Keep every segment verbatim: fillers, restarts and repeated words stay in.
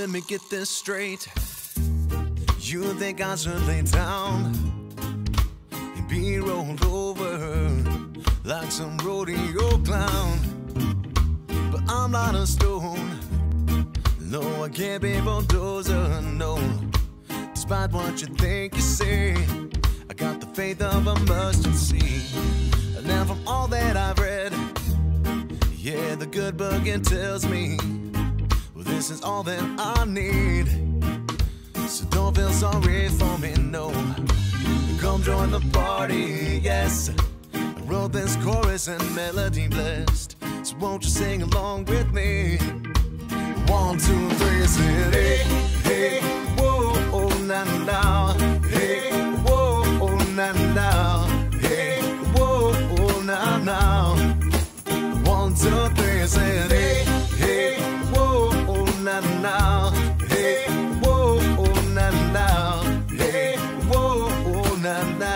let me get this straight. You think I should lay down and be rolled over like some rodeo clown? But I'm not a stone. No, I can't be a bulldozer, no. Despite what you think you say, I got the faith of a mustard seed. And now from all that I've read, yeah, the good book, it tells me, well, this is all that I need. So don't feel sorry for me, no. Come join the party, yes. I wrote this chorus and melody blessed, so won't you sing along with me? One, two, three, say hey, hey, whoa, oh, na, na, hey, whoa, oh, na, na, hey, whoa, oh, na, na. One, two, three, say hey, hey, whoa, oh, na, na, hey, whoa, oh, na, na, hey, whoa, oh, na, na.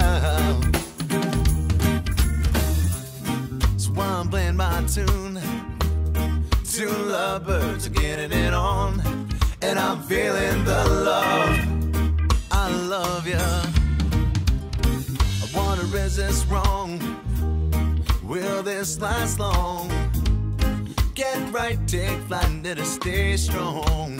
So I'm playing my tune, two lovebirds are getting it on, and I'm feeling the love. I love ya. I wanna resist wrong. Will this last long? Get right, take flight, and it'll stay strong.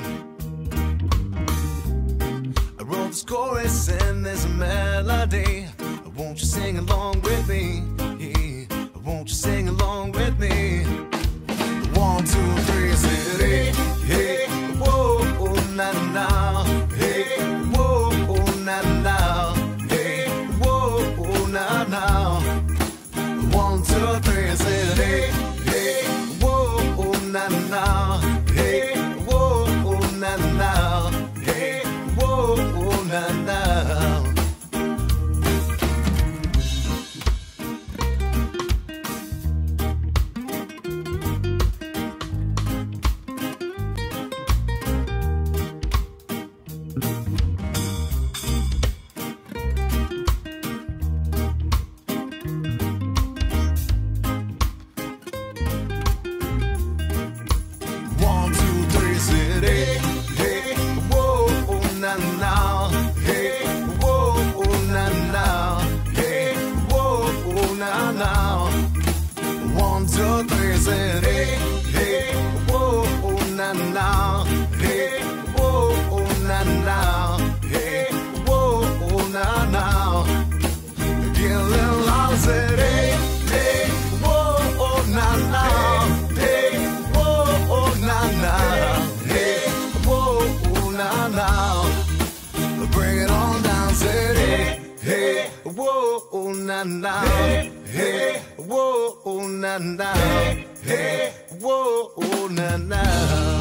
I wrote this chorus and there's a melody. Won't you sing along with me? Won't you sing along with me? One, two, three, say hey, hey, whoa, oh, na, na, hey, whoa, oh, na, na, hey, whoa, oh, na, na. One, two, three, say hey, hey, whoa, oh, na, na, hey, whoa, oh, na, na, hey, whoa, oh, na, na. One, two, three, say hey, hey, whoa, oh, na, na, hey, whoa, oh, na, na, hey, whoa, oh, na, na. Get a little louder, say hey, hey, whoa, oh, na, na, hey, whoa, oh, na, na, hey, whoa, oh, na, na. Bring it on down, say hey, hey, whoa, oh, na, na, hey, whoa, oh, na, na, hey, whoa, oh, na, na.